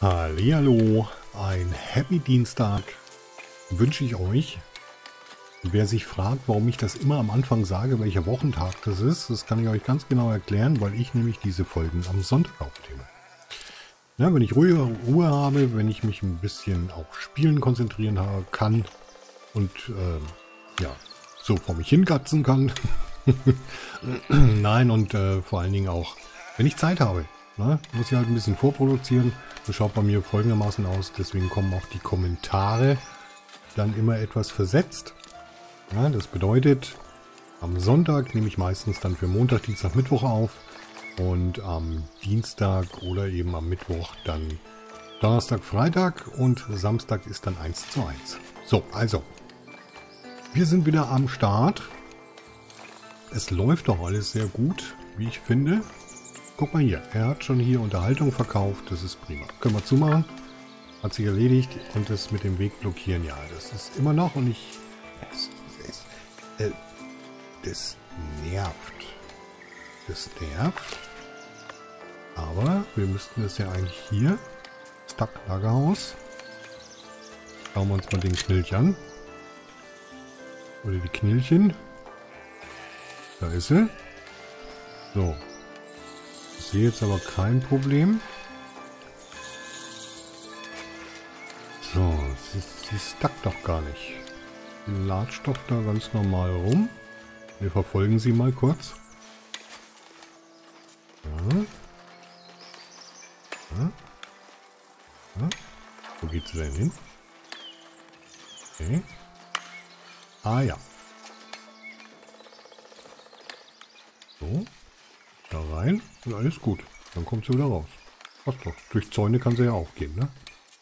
Hallihallo, ein Happy Dienstag wünsche ich euch. Wer sich fragt, warum ich das immer am Anfang sage, welcher Wochentag das ist, das kann ich euch ganz genau erklären, weil ich nämlich diese Folgen am Sonntag aufnehme. Ja, wenn ich Ruhe habe, wenn ich mich ein bisschen auf Spielen konzentrieren kann und ja, so vor mich hingatzen kann. Nein, und vor allen Dingen auch, wenn ich Zeit habe. Ne, muss ich halt ein bisschen vorproduzieren. Das schaut bei mir folgendermaßen aus. Deswegen kommen auch die Kommentare dann immer etwas versetzt. Ja, das bedeutet, am Sonntag nehme ich meistens dann für Montag, Dienstag, Mittwoch auf. Und am Dienstag oder eben am Mittwoch dann Donnerstag, Freitag. Und Samstag ist dann 1:1. So, also. Wir sind wieder am Start. Es läuft doch alles sehr gut, wie ich finde. Guck mal hier, er hat schon hier Unterhaltung verkauft, das ist prima. Können wir zumachen, hat sich erledigt und das mit dem Weg blockieren, ja, das ist immer noch und ich... Das nervt. Das nervt. Aber wir müssten das ja eigentlich hier, Stuck Lagerhaus. Schauen wir uns mal den Knilch an. Oder die Knilchen. Da ist sie. So. Ich sehe jetzt aber kein Problem. So, sie stackt doch gar nicht. Sie latscht doch da ganz normal rum. Wir verfolgen sie mal kurz. Ja. Ja. Ja. Wo geht sie denn hin? Okay. Ah ja. So. Da rein und alles gut. Dann kommt sie wieder raus. Passt doch. Durch Zäune kann sie ja auch gehen, ne?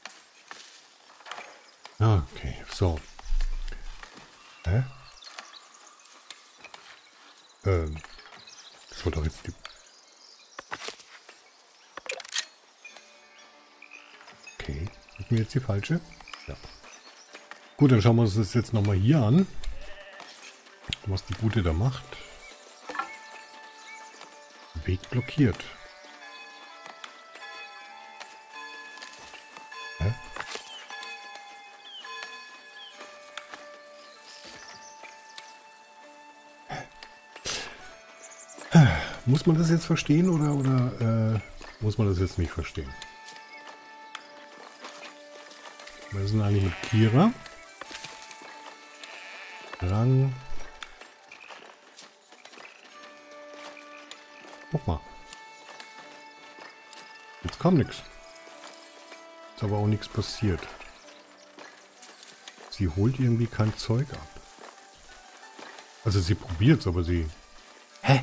Okay, so. Hä? Das war doch jetzt die... Okay. Ist mir jetzt die falsche? Ja. Gut, dann schauen wir uns das jetzt nochmal hier an. Was die Gute da macht. Weg blockiert. Hä? Muss man das jetzt verstehen oder muss man das jetzt nicht verstehen? Wir sind eigentlich mit Kira. Dran. Guck mal. Jetzt kam nichts. Ist aber auch nichts passiert. Sie holt irgendwie kein Zeug ab. Also sie probiert es, aber sie... Hä?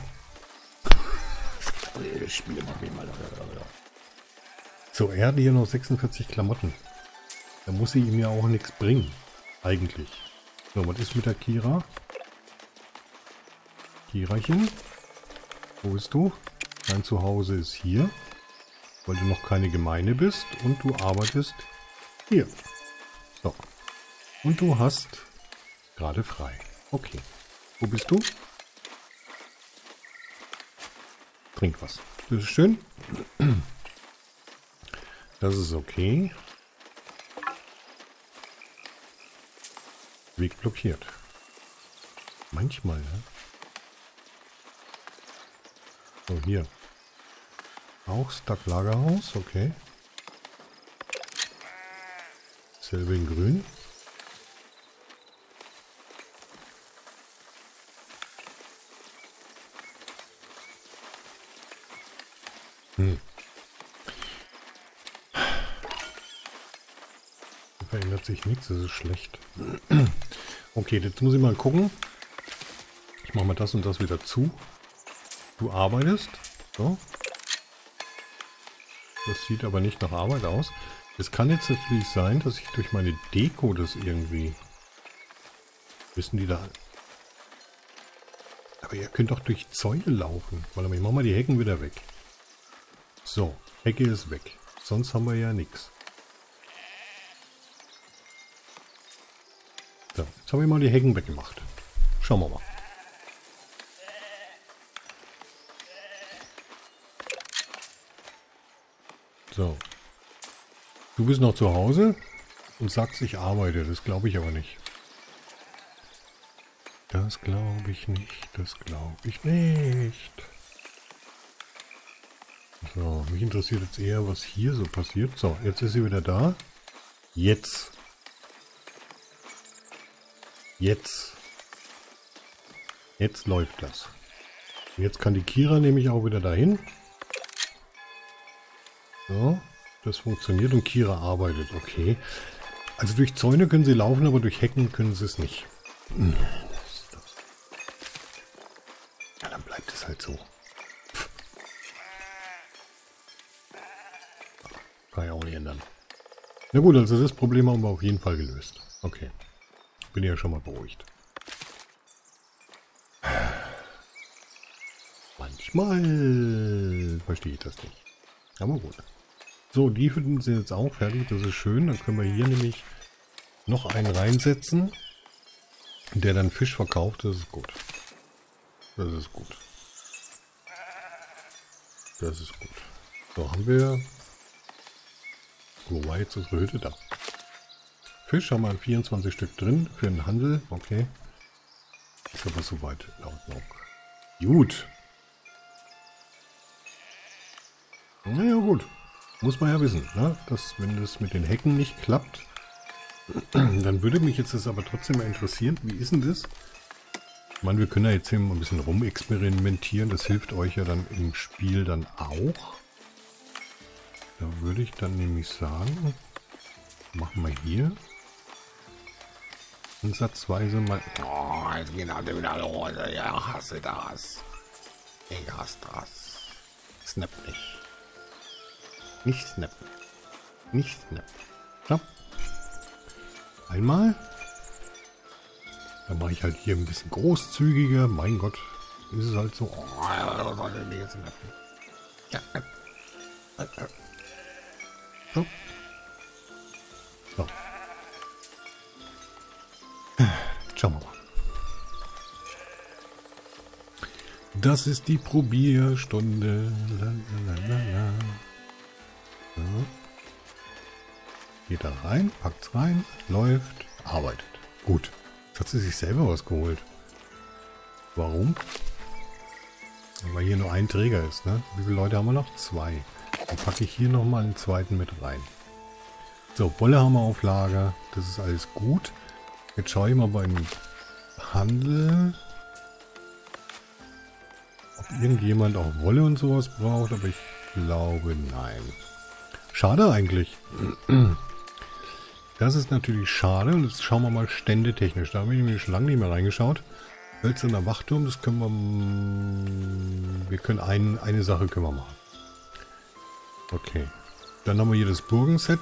So, er hat hier noch 46 Klamotten. Da muss sie ihm ja auch nichts bringen. Eigentlich. So, was ist mit der Kira? Kirachen? Wo bist du? Dein Zuhause ist hier, weil du noch keine Gemeine bist und du arbeitest hier. So. Und du hast gerade frei. Okay. Wo bist du? Trink was. Das ist schön. Das ist okay. Weg blockiert. Manchmal, ne? So, hier. Auch Stuck Lagerhaus, okay. Selbe in grün. Da verändert sich nichts, das ist schlecht. Okay, jetzt muss ich mal gucken. Ich mache mal das und das wieder zu. Du arbeitest. So. Das sieht aber nicht nach Arbeit aus. Es kann jetzt natürlich sein, dass ich durch meine Deko das irgendwie... Wissen die da... Aber ihr könnt doch durch Zäune laufen. Warte mal, ich mach mal die Hecken wieder weg. So, Hecke ist weg. Sonst haben wir ja nichts. So, jetzt habe ich mal die Hecken weggemacht. Schauen wir mal. So. Du bist noch zu Hause und sagst, ich arbeite. Das glaube ich aber nicht. Das glaube ich nicht. Das glaube ich nicht. So, mich interessiert jetzt eher, was hier so passiert. So, jetzt ist sie wieder da. Jetzt. Jetzt. Jetzt läuft das. Jetzt kann die Kira nämlich auch wieder dahin. So, das funktioniert und Kira arbeitet. Okay. Also durch Zäune können sie laufen, aber durch Hecken können sie es nicht. Ja, dann bleibt es halt so. Kann ich auch nicht ändern. Na gut, also das Problem haben wir auf jeden Fall gelöst. Okay. Bin ja schon mal beruhigt. Manchmal verstehe ich das nicht. Aber gut. So, die Hütten sind jetzt auch fertig. Das ist schön. Dann können wir hier nämlich noch einen reinsetzen, der dann Fisch verkauft. Das ist gut. Das ist gut. Das ist gut. So, haben wir... Wo war jetzt unsere Hütte da? Fisch haben wir 24 Stück drin für den Handel. Okay. Ist aber soweit in Ordnung. Gut. Naja, gut. Muss man ja wissen, ne? Dass, wenn das mit den Hecken nicht klappt, dann würde mich jetzt das aber trotzdem mal interessieren. Wie ist denn das? Ich meine, wir können ja jetzt hier mal ein bisschen rumexperimentieren. Das hilft euch ja dann im Spiel dann auch. Da würde ich dann nämlich sagen, machen wir hier ansatzweise mal... Oh, jetzt geht er wieder los. Ja, hasse das. Ich hasse das. Snap nicht. Nicht snappen. Nicht snappen. So. Einmal. Dann mache ich halt hier ein bisschen großzügiger. Mein Gott, ist es halt so. Oh, ja, soll ich mich jetzt snappen? Ja. So. So. Schauen wir mal. Das ist die Probierstunde. Lalalala. So. Geht da rein, packt's rein, läuft, arbeitet. Gut. Jetzt hat sie sich selber was geholt. Warum? Weil hier nur ein Träger ist, ne? Wie viele Leute haben wir noch? 2. Dann packe ich hier nochmal einen zweiten mit rein. So, Wolle haben wir auf Lager. Das ist alles gut. Jetzt schaue ich mal beim Handel, ob irgendjemand auch Wolle und sowas braucht, aber ich glaube nein. Schade eigentlich. Das ist natürlich schade. Und jetzt schauen wir mal ständetechnisch. Da habe ich nämlich schon lange nicht mehr reingeschaut. Hölzerner Wachturm, das können wir... Wir können eine Sache können wir machen. Okay. Dann haben wir hier das Burgenset.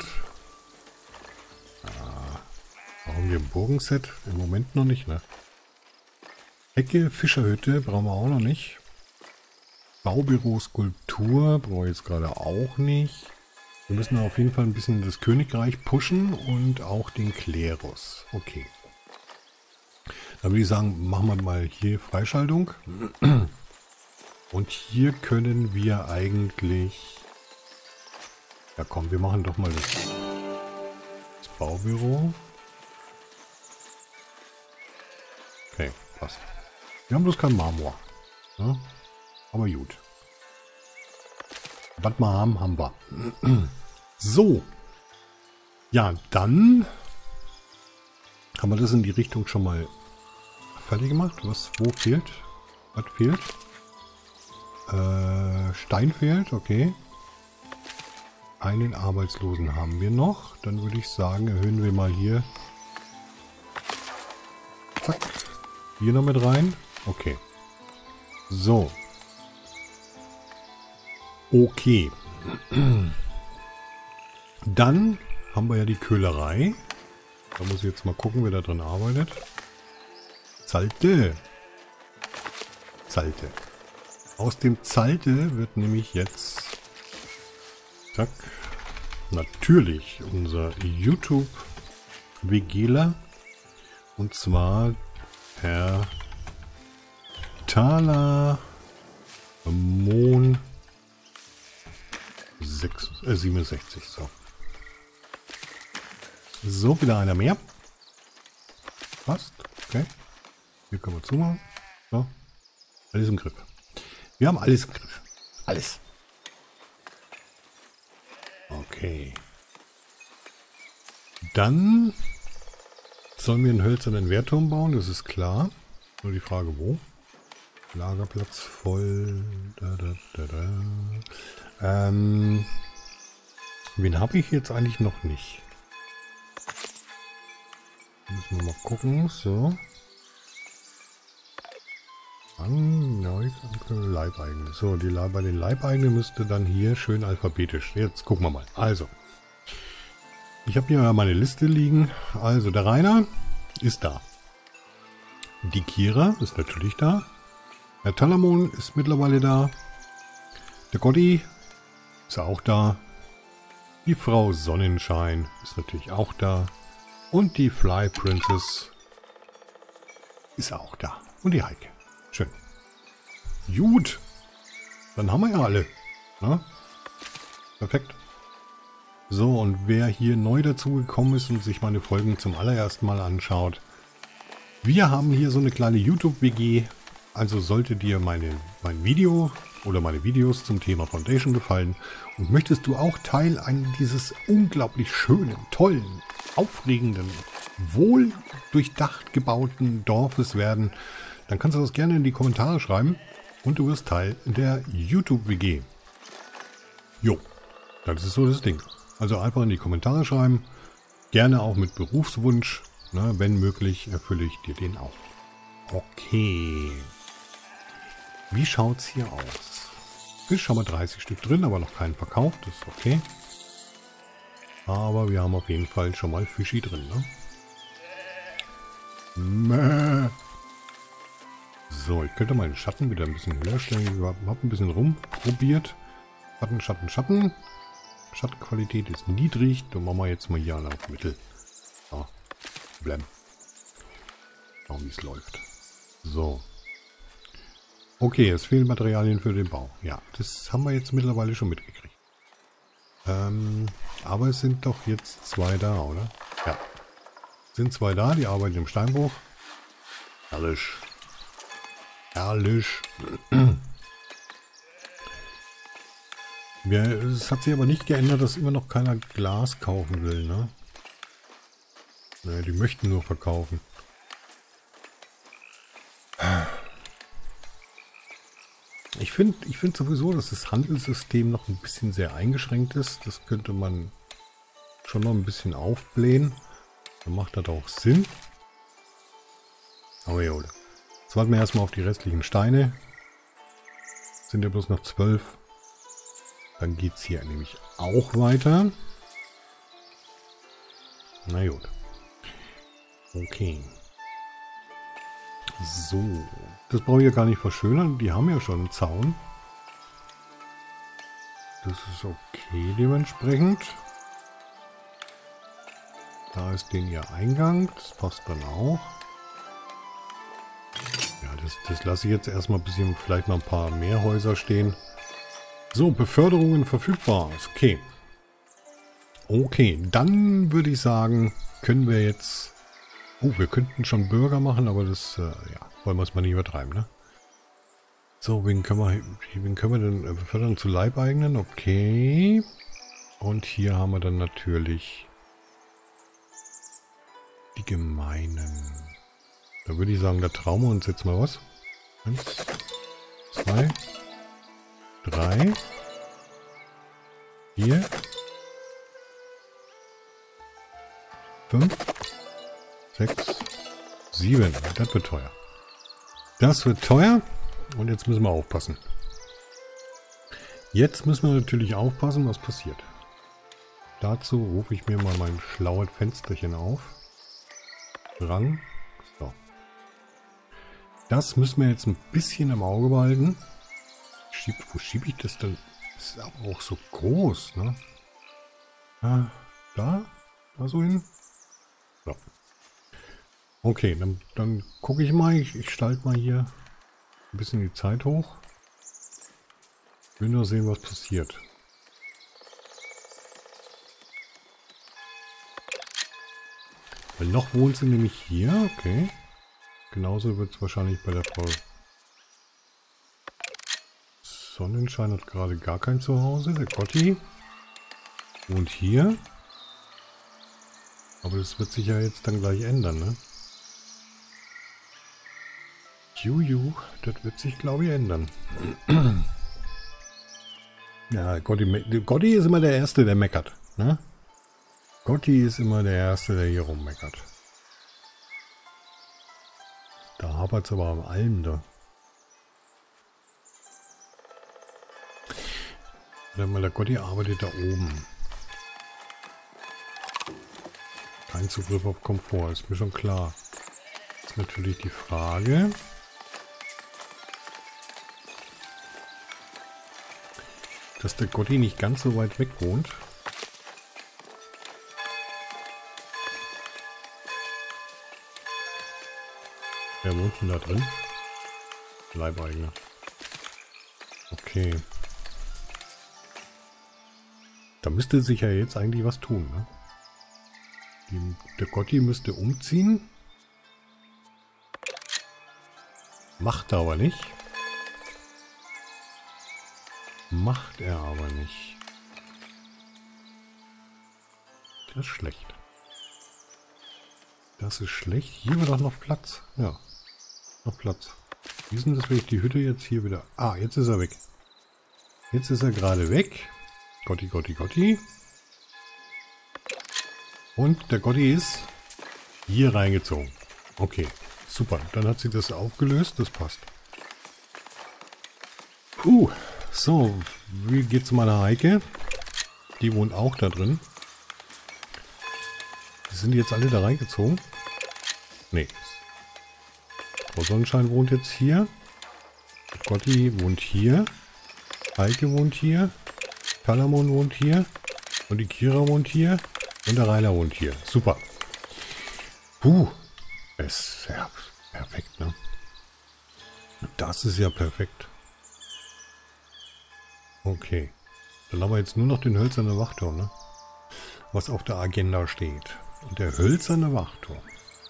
Brauchen wir ein Burgenset? Im Moment noch nicht, ne? Hecke, Fischerhütte brauchen wir auch noch nicht. Baubüro, Skulptur brauche ich jetzt gerade auch nicht. Wir müssen auf jeden Fall ein bisschen das Königreich pushen und auch den Klerus. Okay. Dann würde ich sagen, machen wir mal hier Freischaltung. Und hier können wir eigentlich... Ja komm, wir machen doch mal das Baubüro. Okay, passt. Wir haben bloß kein Marmor. Ja? Aber gut. Was wir haben, haben wir. So. Ja, dann haben wir das in die Richtung schon mal fertig gemacht. Wo fehlt? Was fehlt? Stein fehlt, okay. Einen Arbeitslosen haben wir noch. Dann würde ich sagen, erhöhen wir mal hier. Zack. Hier noch mit rein. Okay. So. Okay. Dann haben wir ja die Köhlerei. Da muss ich jetzt mal gucken, wer da drin arbeitet. Zalte. Zalte. Aus dem Zalte wird nämlich jetzt... Zack. Natürlich unser YouTube-WGler. Und zwar Herr Thaler Mon 67. So. So, wieder einer mehr. Passt. Okay. Hier können wir zumachen. So. Alles im Griff. Wir haben alles im Griff. Alles. Okay. Dann sollen wir einen hölzernen Wehrturm bauen, das ist klar. Nur die Frage, wo? Lagerplatz voll. Wen habe ich jetzt eigentlich noch nicht? Müssen wir mal gucken. So. Leibeigene. So, bei den Leibeigenen müsste dann hier schön alphabetisch. Jetzt gucken wir mal. Also. Ich habe hier meine Liste liegen. Also, der Rainer ist da. Die Kira ist natürlich da. Der Talamon ist mittlerweile da. Der Gotti ist auch da. Die Frau Sonnenschein ist natürlich auch da. Und die Fly Princess ist auch da. Und die Heike. Schön. Gut. Dann haben wir ja alle. Na? Perfekt. So, und wer hier neu dazu gekommen ist und sich meine Folgen zum allerersten Mal anschaut. Wir haben hier so eine kleine YouTube-WG. Also sollte dir mein Video oder meine Videos zum Thema Foundation gefallen und möchtest du auch Teil dieses unglaublich schönen, tollen, aufregenden, wohl durchdacht gebauten Dorfes werden, dann kannst du das gerne in die Kommentare schreiben und du wirst Teil der YouTube-WG. Jo, das ist so das Ding. Also einfach in die Kommentare schreiben, gerne auch mit Berufswunsch, ne, wenn möglich erfülle ich dir den auch. Okay. Wie schaut's hier aus? Fisch haben wir 30 Stück drin, aber noch keinen verkauft, das ist okay. Aber wir haben auf jeden Fall schon mal Fischi drin, ne? Mäh. So, ich könnte meinen Schatten wieder ein bisschen höher stellen. Ich habe ein bisschen rumprobiert. Schatten, Schatten, Schatten. Schattenqualität ist niedrig. Dann machen wir jetzt mal hier auf Mittel. So. Blam. Schauen, wie es läuft. So. Okay, es fehlen Materialien für den Bau. Ja, das haben wir jetzt mittlerweile schon mitgekriegt. Aber es sind doch jetzt 2 da, oder? Ja. Sind 2 da, die arbeiten im Steinbruch. Herrlich. Herrlich. Ja, es hat sich aber nicht geändert, dass immer noch keiner Glas kaufen will, ne? Naja, die möchten nur verkaufen. Ich finde sowieso, dass das Handelssystem noch ein bisschen sehr eingeschränkt ist. Das könnte man schon noch ein bisschen aufblähen. Dann macht das auch Sinn. Aber ja, jetzt warten wir erstmal auf die restlichen Steine. Sind ja bloß noch 12. Dann geht es hier nämlich auch weiter. Na gut. Okay. So. Das brauche ich ja gar nicht verschönern. Die haben ja schon einen Zaun. Das ist okay dementsprechend. Da ist den ihr Eingang. Das passt dann auch. Ja, das lasse ich jetzt erstmal, bis hier vielleicht noch ein paar mehr Häuser stehen. So, Beförderungen verfügbar. Okay. Okay, dann würde ich sagen, können wir jetzt... Oh, wir könnten schon Bürger machen, aber das, ja, wollen wir es mal nicht übertreiben, ne? So, wen können wir denn befördern zu Leibeigenen? Okay. Und hier haben wir dann natürlich die Gemeinen. Da würde ich sagen, da trauen wir uns jetzt mal was. 1, 2, 3, 4, 5, 6, 7. Das wird teuer. Das wird teuer. Und jetzt müssen wir aufpassen. Jetzt müssen wir natürlich aufpassen, was passiert. Dazu rufe ich mir mal mein schlaues Fensterchen auf. Dran. So. Das müssen wir jetzt ein bisschen im Auge behalten. Wo schiebe ich das denn? Das ist aber auch so groß, ne? Ah, da so hin. So. Okay, dann gucke ich mal. Ich schalte mal hier ein bisschen die Zeit hoch. Ich will nur sehen, was passiert. Weil noch wohnt sie nämlich hier, okay. Genauso wird es wahrscheinlich bei der Frau Sonnenschein hat gerade gar kein Zuhause. Der Gotti wohnt hier. Aber das wird sich ja jetzt dann gleich ändern, ne? Juju, das wird sich, glaube ich, ändern. Ja, Gotti ist immer der Erste, der meckert, ne? Gotti ist immer der Erste, der hier rummeckert. Da hapert es aber am Alm da. Der Gotti arbeitet da oben. Kein Zugriff auf Komfort, ist mir schon klar. Ist natürlich die Frage. Dass der Gotti nicht ganz so weit weg wohnt. Wer wohnt denn da drin? Leibeigner. Okay. Da müsste sich ja jetzt eigentlich was tun, ne? Der Gotti müsste umziehen. Macht er aber nicht. Macht er aber nicht. Das ist schlecht. Das ist schlecht. Hier war doch noch Platz. Ja. Noch Platz. Wie ist denn das, wenn ich die Hütte jetzt hier wieder... Ah, jetzt ist er weg. Jetzt ist er gerade weg. Gotti, Gotti, Gotti. Und der Gotti ist hier reingezogen. Okay, super. Dann hat sie das aufgelöst. Das passt. Puh. So, wie geht's meiner Heike? Die wohnt auch da drin. Die sind jetzt alle da reingezogen? Nee. Frau Sonnenschein wohnt jetzt hier. Gotti wohnt hier. Heike wohnt hier. Talamon wohnt hier. Und die Kira wohnt hier. Und der Rainer wohnt hier. Super. Puh. Ist ja perfekt, ne? Das ist ja perfekt. Okay. Dann haben wir jetzt nur noch den hölzernen Wachturm, ne? Was auf der Agenda steht. Und der hölzerne Wachturm.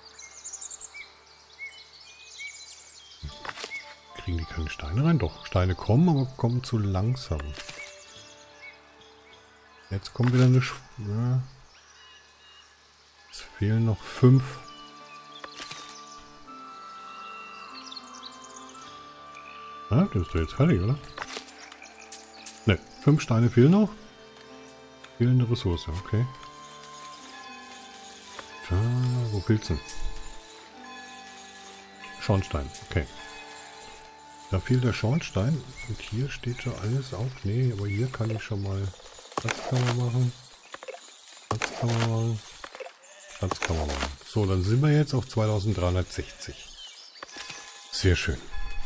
Kriegen die keine Steine rein? Doch, Steine kommen, aber kommen zu langsam. Jetzt kommt wieder eine... Ja. Es fehlen noch 5. Ja, das ist doch jetzt fertig, oder? Ne, 5 Steine fehlen noch. Fehlende Ressource, okay. Da, wo fehlt's denn? Schornstein, okay. Da fehlt der Schornstein. Und hier steht schon alles auf. Nee, aber hier kann ich schon mal Platzkammer machen. Platzkammer machen. Platzkammer machen. So, dann sind wir jetzt auf 2360. Sehr schön.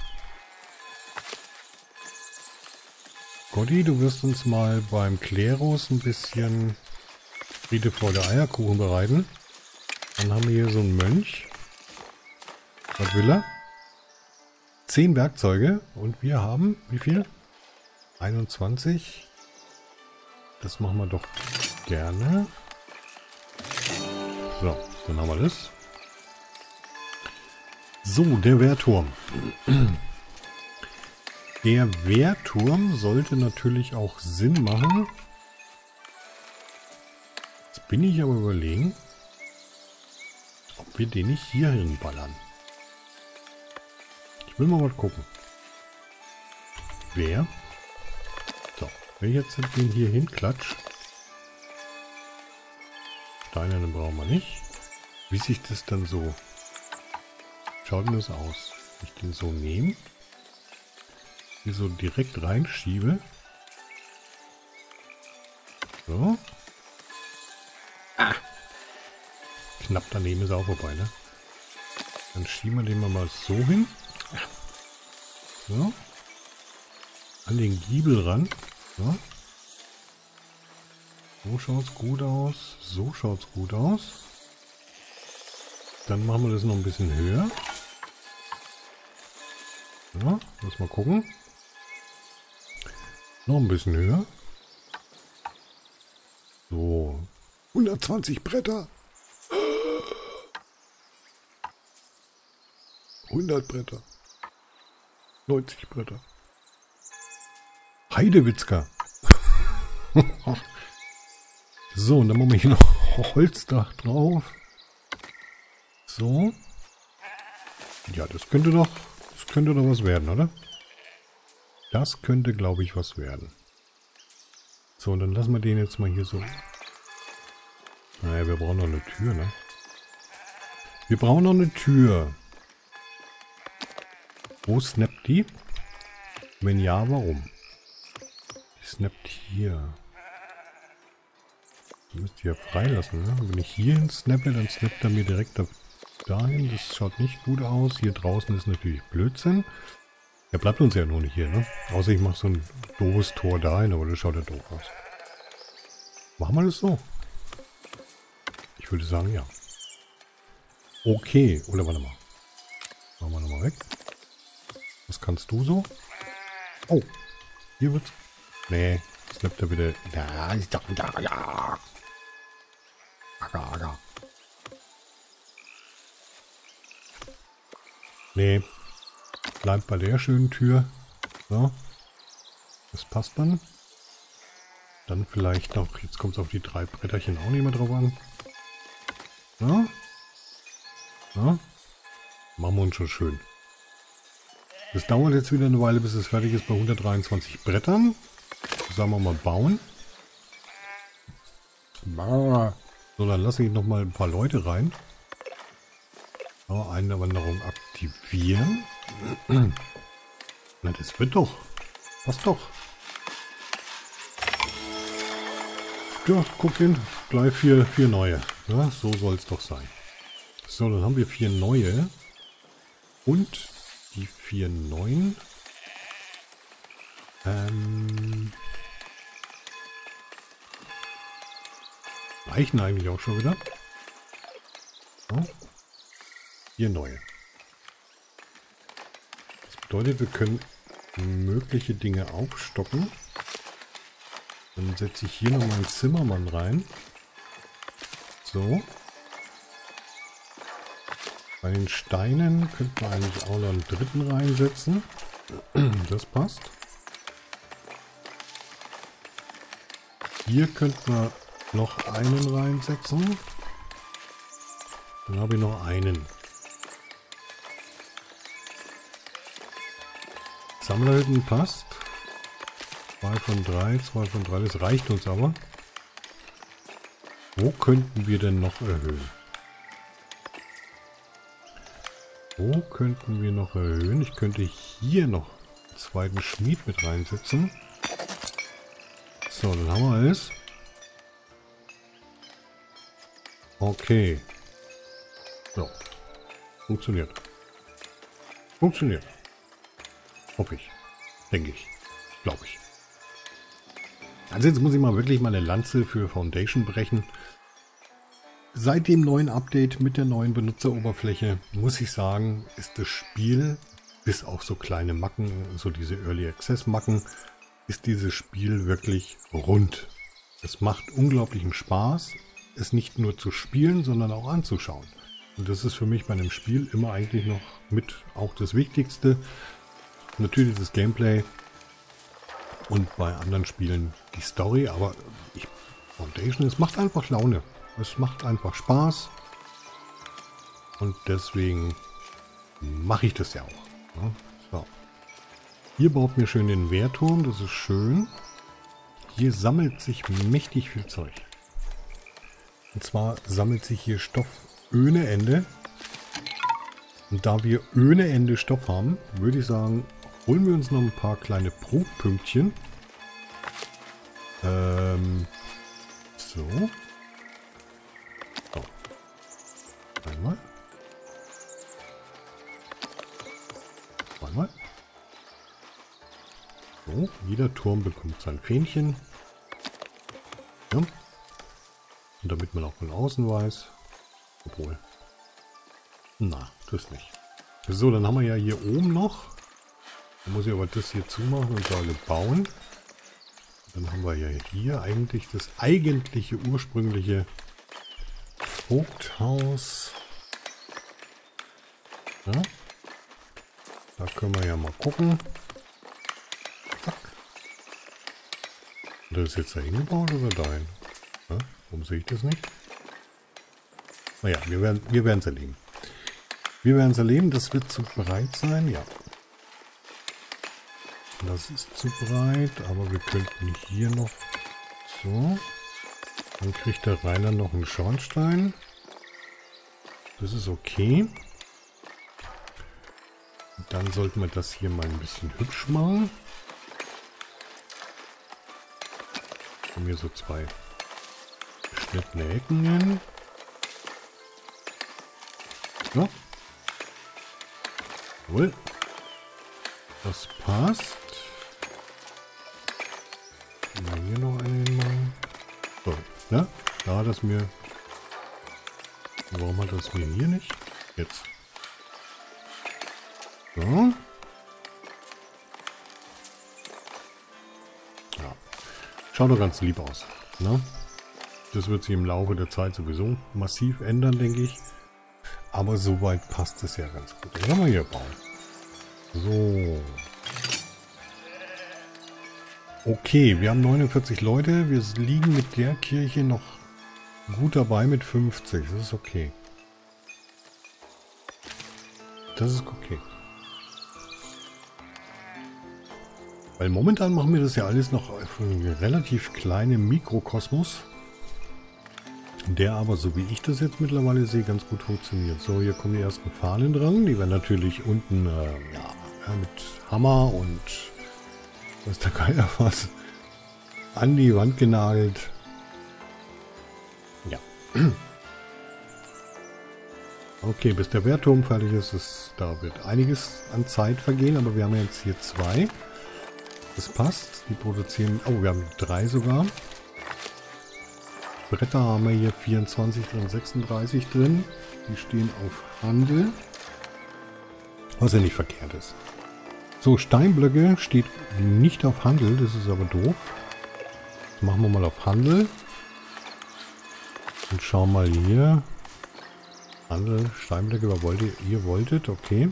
Gotti, du wirst uns mal beim Klerus ein bisschen Friede, Freude, Eierkuchen bereiten. Dann haben wir hier so einen Mönch. Was will er? 10 Werkzeuge. Und wir haben, wie viel? 21. Das machen wir doch gerne. So, dann haben wir das. So, der Wehrturm. Der Wehrturm sollte natürlich auch Sinn machen. Jetzt bin ich aber überlegen, ob wir den nicht hier hinballern. Ich will mal gucken. Wer? So, wenn ich jetzt den hier hinklatsche. Steine, den brauchen wir nicht. Wie sich das dann so... Schaut denn das aus? Wenn ich den so nehme. Hier so direkt reinschiebe. So. Ah. Knapp daneben ist auch vorbei, ne? Dann schieben wir den mal so hin. So. An den Giebel ran. So. So schaut es gut aus. So schaut es gut aus. Dann machen wir das noch ein bisschen höher. So, lass mal gucken. Noch ein bisschen höher. So. 120 Bretter. 100 Bretter. 90 Bretter. Heidewitzka. So, und dann machen wir hier noch Holzdach drauf. So. Ja, das könnte doch was werden, oder? Das könnte, glaube ich, was werden. So, und dann lassen wir den jetzt mal hier so. Naja, wir brauchen noch eine Tür, ne? Wir brauchen noch eine Tür. Wo snappt die? Wenn ja, warum? Die snappt hier. Die müsst ihr ja freilassen, ne? Wenn ich hier hin snappe, dann snappt er mir direkt dahin. Das schaut nicht gut aus. Hier draußen ist natürlich Blödsinn. Er bleibt uns ja nur nicht hier, ne? Außer ich mache so ein doofes Tor dahin, aber das schaut ja doof aus. Machen wir das so? Ich würde sagen, ja. Okay. Oder warte mal. Machen wir nochmal weg. Was kannst du so? Oh. Hier wird's... Nee. Snappt er wieder... Ja, ich dachte, ja. Aga. Nee. Bleibt bei der schönen Tür. So. Das passt dann. Dann vielleicht noch... Jetzt kommt es auf die 3 Bretterchen auch nicht mehr drauf an. So. So. Machen wir uns schon schön. Das dauert jetzt wieder eine Weile, bis es fertig ist bei 123 Brettern. Sagen wir mal bauen. So, dann lasse ich noch mal ein paar Leute rein. So, eine Wanderung aktivieren. Na, das wird doch. Passt doch. Ja, guck hin. Gleich 4 neue. Ja, so soll es doch sein. So, dann haben wir 4 neue. Und die 4 neuen. Reichen eigentlich auch schon wieder. So. 4 neue. Das bedeutet, wir können mögliche Dinge aufstocken. Dann setze ich hier noch mal einen Zimmermann rein. So. Bei den Steinen könnte man eigentlich auch noch einen dritten reinsetzen. Das passt. Hier könnte man noch einen reinsetzen. Dann habe ich noch einen. Sammlerhütten passt. 2 von 3, 2 von 3. Das reicht uns aber. Wo könnten wir denn noch erhöhen? Wo könnten wir noch erhöhen? Ich könnte hier noch einen zweiten Schmied mit reinsetzen. So, dann haben wir alles. Okay. So. Funktioniert. Funktioniert. Hoffe ich. Denke ich. Glaube ich. Also jetzt muss ich mal wirklich mal eine Lanze für Foundation brechen. Seit dem neuen Update mit der neuen Benutzeroberfläche, muss ich sagen, ist das Spiel, bis auf so kleine Macken, so diese Early Access Macken, ist dieses Spiel wirklich rund. Es macht unglaublichen Spaß, es nicht nur zu spielen, sondern auch anzuschauen. Und das ist für mich bei einem Spiel immer eigentlich noch mit auch das Wichtigste. Natürlich das Gameplay und bei anderen Spielen die Story, aber Foundation, es macht einfach Laune. Es macht einfach Spaß und deswegen mache ich das ja auch. Ja, so. Hier baut mir schön den Wehrturm, das ist schön. Hier sammelt sich mächtig viel Zeug. Und zwar sammelt sich hier Stoff ohne Ende. Und da wir ohne Ende Stoff haben, würde ich sagen, holen wir uns noch ein paar kleine Prunkpünktchen. So. Einmal. Zweimal. So, jeder Turm bekommt sein Fähnchen. Ja. Und damit man auch von außen weiß. Obwohl. Na, das nicht. So, dann haben wir ja hier oben noch. Dann muss ich aber das hier zumachen und alle bauen. Dann haben wir ja hier eigentlich das eigentliche, ursprüngliche Vogthaus. Ja. Da können wir ja mal gucken. Zack. Das ist jetzt da hingebaut oder dahin? Ja, warum sehe ich das nicht? Naja, wir werden es erleben. Wir werden es erleben. Das wird zu breit sein. Ja. Das ist zu breit, aber wir könnten hier noch so. Dann kriegt der Rainer noch einen Schornstein. Das ist okay. Dann sollten wir das hier mal ein bisschen hübsch machen. Haben hier so zwei geschnittene Ecken hin. So. Cool. Das passt. Mal hier noch einen hinmachen. So, ja, da hat das mir. Warum hat das mir hier nicht? Jetzt. So. Ja. Schaut doch ganz lieb aus. Ne? Das wird sich im Laufe der Zeit sowieso massiv ändern, denke ich. Aber soweit passt es ja ganz gut. Den können wir hier bauen. So. Okay, wir haben 49 Leute. Wir liegen mit der Kirche noch gut dabei mit 50. Das ist okay. Das ist okay. Weil momentan machen wir das ja alles noch auf einem relativ kleinen Mikrokosmos. Der aber, so wie ich das jetzt mittlerweile sehe, ganz gut funktioniert. So, hier kommen die ersten Fahnen dran. Die werden natürlich unten mit Hammer und was der Geier was an die Wand genagelt. Ja. Okay, bis der Wehrturm fertig ist, da wird einiges an Zeit vergehen, aber wir haben jetzt hier 2. Das passt. Die produzieren... Oh, wir haben 3 sogar. Bretter haben wir hier 24 drin, 36 drin. Die stehen auf Handel. Was ja nicht verkehrt ist. So, Steinblöcke steht nicht auf Handel. Das ist aber doof. Das machen wir mal auf Handel. Und schauen mal hier. Handel, Steinblöcke, ihr wolltet. Okay.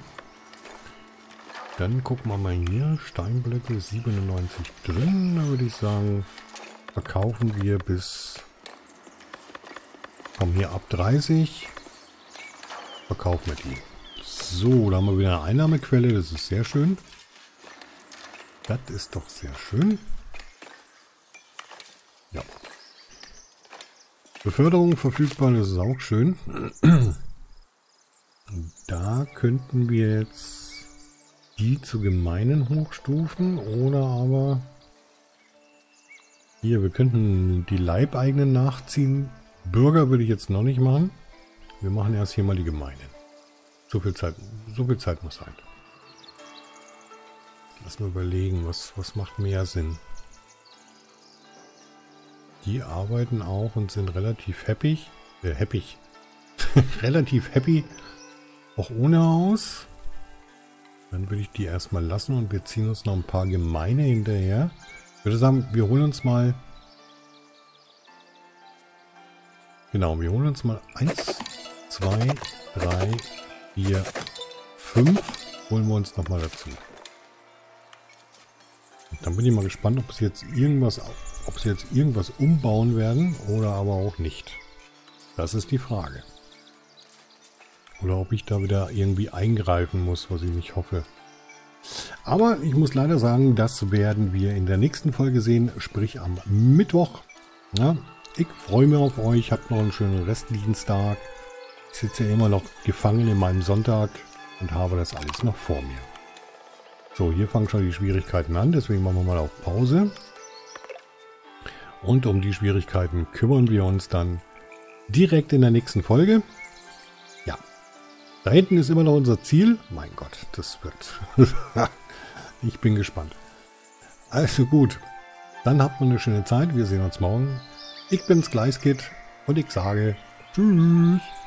Dann gucken wir mal hier. Steinblöcke 97 drin. Da würde ich sagen, verkaufen wir bis... Kommen hier ab 30. Verkaufen wir die. So, da haben wir wieder eine Einnahmequelle. Das ist sehr schön. Das ist doch sehr schön. Ja. Beförderung verfügbar, das ist auch schön. Da könnten wir jetzt die zu Gemeinen hochstufen oder aber hier, wir könnten die Leibeigenen nachziehen. Bürger würde ich jetzt noch nicht machen. Wir machen erst hier mal die Gemeinen. So viel Zeit muss sein. Lass mal überlegen, was macht mehr Sinn. Die arbeiten auch und sind relativ happy. Relativ happy. Auch ohne Haus. Dann würde ich die erstmal lassen und wir ziehen uns noch ein paar Gemeine hinterher. Ich würde sagen, wir holen uns mal... Genau, wir holen uns mal 1, 2, 3, 4, 5. Holen wir uns nochmal dazu. Und dann bin ich mal gespannt, ob sie jetzt irgendwas umbauen werden oder aber auch nicht. Das ist die Frage. Oder ob ich da wieder irgendwie eingreifen muss, was ich nicht hoffe. Aber ich muss leider sagen, das werden wir in der nächsten Folge sehen, sprich am Mittwoch. Ja, ich freue mich auf euch, habt noch einen schönen Restdienstag. Ich sitze ja immer noch gefangen in meinem Sonntag und habe das alles noch vor mir. So, hier fangen schon die Schwierigkeiten an, deswegen machen wir mal auf Pause. Und um die Schwierigkeiten kümmern wir uns dann direkt in der nächsten Folge. Ja, da hinten ist immer noch unser Ziel. Mein Gott, das wird... Ich bin gespannt. Also gut, dann habt eine schöne Zeit. Wir sehen uns morgen. Ich bin's Gleiskid und ich sage Tschüss.